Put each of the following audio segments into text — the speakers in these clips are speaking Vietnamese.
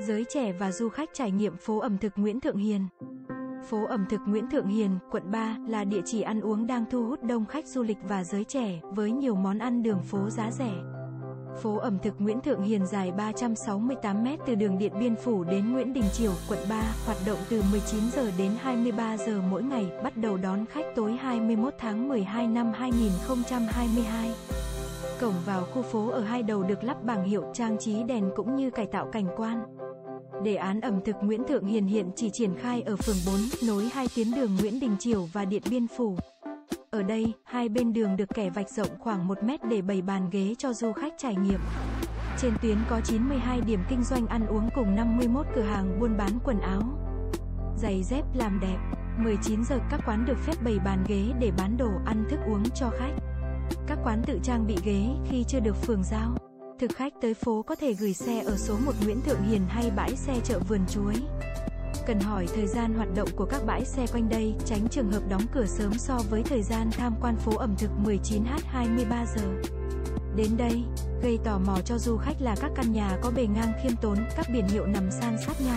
Giới trẻ và du khách trải nghiệm phố ẩm thực Nguyễn Thượng Hiền. Phố ẩm thực Nguyễn Thượng Hiền, quận 3, là địa chỉ ăn uống đang thu hút đông khách du lịch và giới trẻ, với nhiều món ăn đường phố giá rẻ. Phố ẩm thực Nguyễn Thượng Hiền dài 368 m từ đường Điện Biên Phủ đến Nguyễn Đình Chiểu, quận 3, hoạt động từ 19 giờ đến 23 giờ mỗi ngày, bắt đầu đón khách tối 21 tháng 12 năm 2022. Cổng vào khu phố ở hai đầu được lắp bảng hiệu, trang trí đèn cũng như cải tạo cảnh quan. Đề án ẩm thực Nguyễn Thượng Hiền hiện chỉ triển khai ở phường 4, nối hai tuyến đường Nguyễn Đình Chiểu và Điện Biên Phủ. Ở đây, hai bên đường được kẻ vạch rộng khoảng 1 mét để bày bàn ghế cho du khách trải nghiệm. Trên tuyến có 92 điểm kinh doanh ăn uống cùng 51 cửa hàng buôn bán quần áo, giày dép làm đẹp. 19 giờ các quán được phép bày bàn ghế để bán đồ ăn thức uống cho khách. Các quán tự trang bị ghế khi chưa được phường giao. Thực khách tới phố có thể gửi xe ở số 1 Nguyễn Thượng Hiền hay bãi xe chợ Vườn Chuối. Cần hỏi thời gian hoạt động của các bãi xe quanh đây, tránh trường hợp đóng cửa sớm so với thời gian tham quan phố ẩm thực 19h 23 giờ. Đến đây, gây tò mò cho du khách là các căn nhà có bề ngang khiêm tốn, các biển hiệu nằm san sát nhau.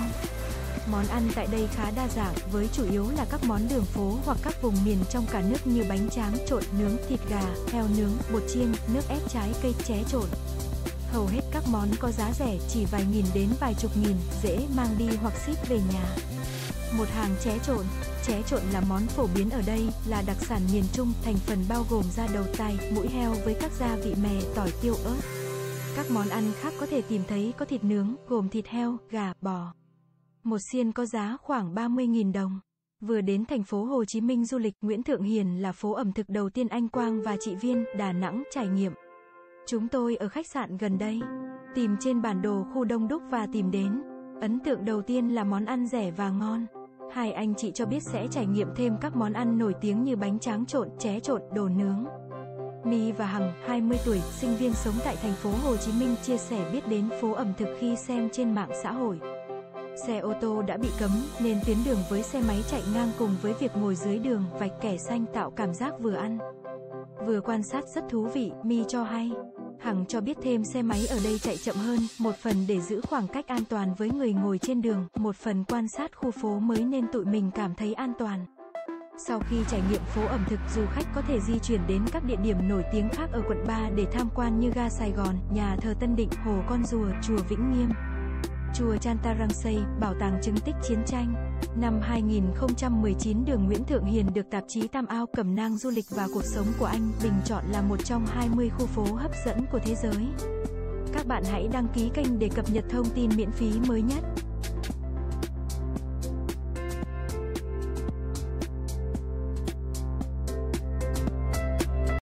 Món ăn tại đây khá đa dạng, với chủ yếu là các món đường phố hoặc các vùng miền trong cả nước như bánh tráng trộn, nướng, thịt gà, heo nướng, bột chiên, nước ép trái cây, tré trộn. Hầu hết các món có giá rẻ, chỉ vài nghìn đến vài chục nghìn, dễ mang đi hoặc ship về nhà. Một hàng tré trộn. Tré trộn là món phổ biến ở đây, là đặc sản miền Trung, thành phần bao gồm da đầu tai, mũi heo với các gia vị mè, tỏi, tiêu, ớt. Các món ăn khác có thể tìm thấy có thịt nướng, gồm thịt heo, gà, bò. Một xiên có giá khoảng 30.000 đồng. Vừa đến thành phố Hồ Chí Minh du lịch, Nguyễn Thượng Hiền là phố ẩm thực đầu tiên anh Quang và chị Viên, Đà Nẵng trải nghiệm. Chúng tôi ở khách sạn gần đây. Tìm trên bản đồ khu đông đúc và tìm đến. Ấn tượng đầu tiên là món ăn rẻ và ngon. Hai anh chị cho biết sẽ trải nghiệm thêm các món ăn nổi tiếng như bánh tráng trộn, tré trộn, đồ nướng. My và Hằng, 20 tuổi, sinh viên sống tại thành phố Hồ Chí Minh, chia sẻ biết đến phố ẩm thực khi xem trên mạng xã hội. Xe ô tô đã bị cấm, nên tuyến đường với xe máy chạy ngang cùng với việc ngồi dưới đường, vạch kẻ xanh tạo cảm giác vừa ăn, vừa quan sát rất thú vị, My cho hay. Hằng cho biết thêm xe máy ở đây chạy chậm hơn, một phần để giữ khoảng cách an toàn với người ngồi trên đường, một phần quan sát khu phố mới nên tụi mình cảm thấy an toàn. Sau khi trải nghiệm phố ẩm thực, du khách có thể di chuyển đến các địa điểm nổi tiếng khác ở quận 3 để tham quan như ga Sài Gòn, nhà thờ Tân Định, Hồ Con Rùa, chùa Vĩnh Nghiêm, chùa Chantarangse, bảo tàng chứng tích chiến tranh. Năm 2019, đường Nguyễn Thượng Hiền được tạp chí Time Out cẩm nang du lịch và cuộc sống của Anh bình chọn là một trong 20 khu phố hấp dẫn của thế giới. Các bạn hãy đăng ký kênh để cập nhật thông tin miễn phí mới nhất.